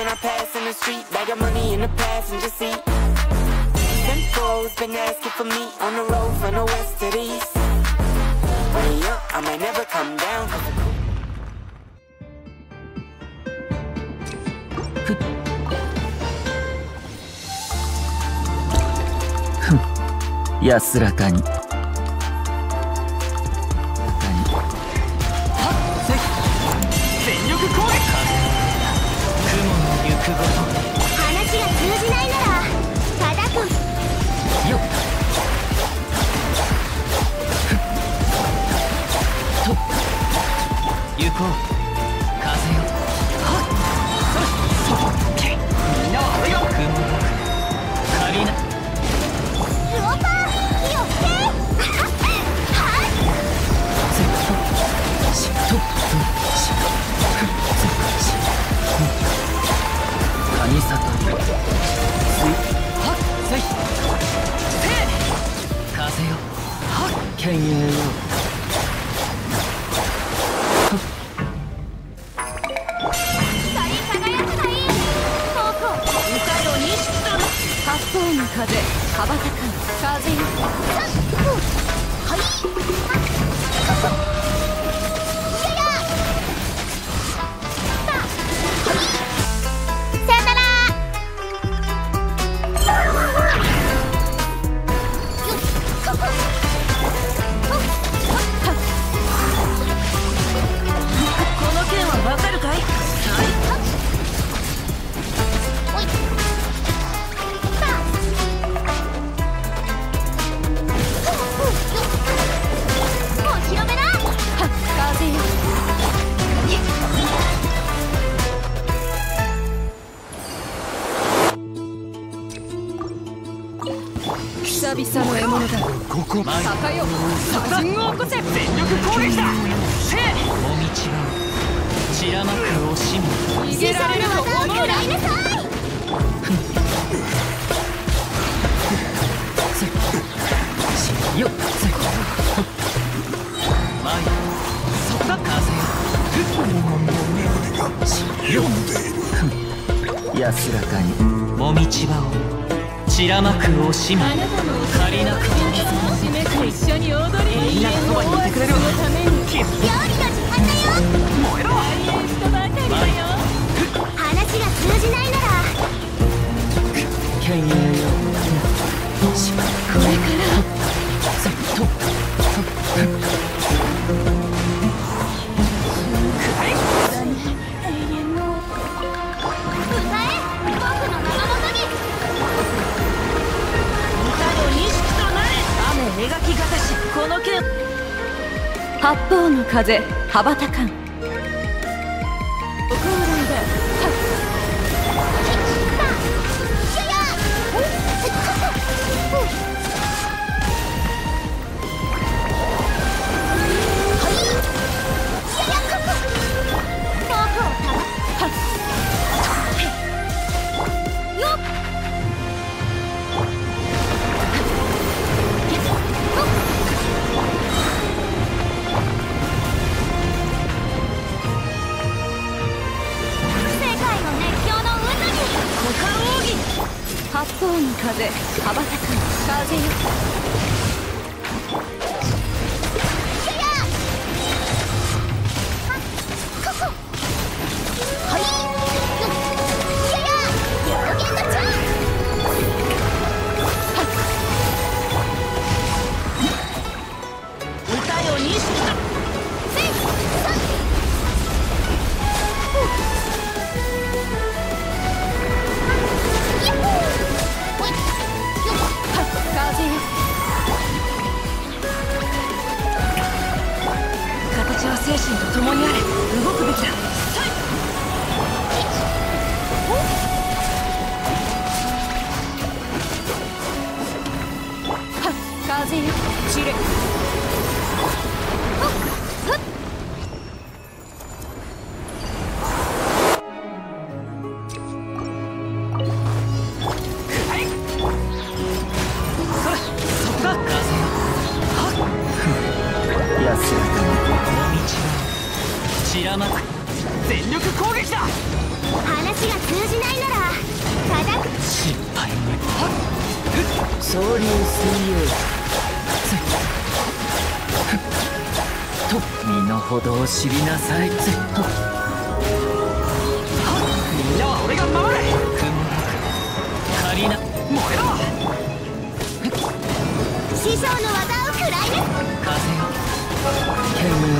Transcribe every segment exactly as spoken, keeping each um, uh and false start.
when I pass in the street. Bag of money in the passenger seat. Simcoe's been asking for me on the road from the west to the east. Way up, I might never come down. ふん、安らかに。 全力攻撃。雲の行くごと。 話が通じないなら叩くよっと行こう風よ。はっそっけみんなは俺が雲だ借りなルオパー気をつけはいせっとしっとしっカニサトスイはっせいせい風よ。はっ犬猿よ光り輝くがいい僕を歌よにしと八方の風羽ばたく風よはいさよならこの件はわかるかい？ お披露目だ風よ久々の獲物だ。 ここまで坂よ殺人を起こせ。 全力攻撃だ。せいもみちは散らまく惜しみ。 逃げられると思うな。 食らいなさいよっ前そっか風よ。 安らかに。 もみちばを散らまく惜しみ。 あなたの借りなく締めく一緒に踊りみんながそばにいてくれる。 そのためにキッ料理の時間だよ燃えろ。 大変したばかりだよ。 話が通じないなら犬猿よしこれからそっと描きがたしこの剣八方の風羽ばたかんご高麗だ。八方の風羽ばたく風よ。歌よ錦だ。風よ形は精神と共にあれ。動くべきだ。風よ散れ。 散らまく全力攻撃だ。 話が通じないならただ失敗無総流水泳と身の程を知りなさいつとみんなは俺が守れ。雲なく借りな燃えろ。 師匠の技を食らいです。 風よ剣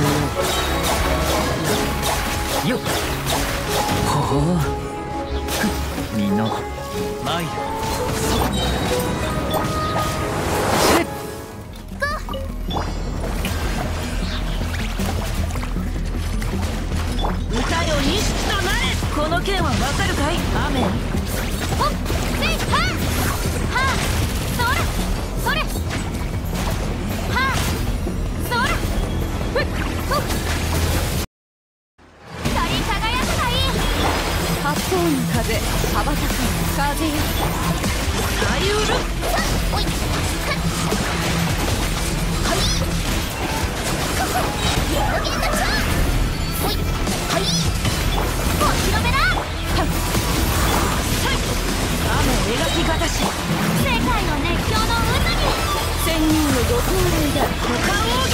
よよっほほう身の参る。 歌よ錦となれ。この剣はわかるかい雨。 ほっせいはあはあそれそれはあそれふっほっ光り輝くがいい。 八方の風羽ばたかん風よさゆる。 おいはっはいここ表現の超おいはいお披露目だ。 雨描きがたし世界の熱狂の渦に千人のご高齢だ。股間奥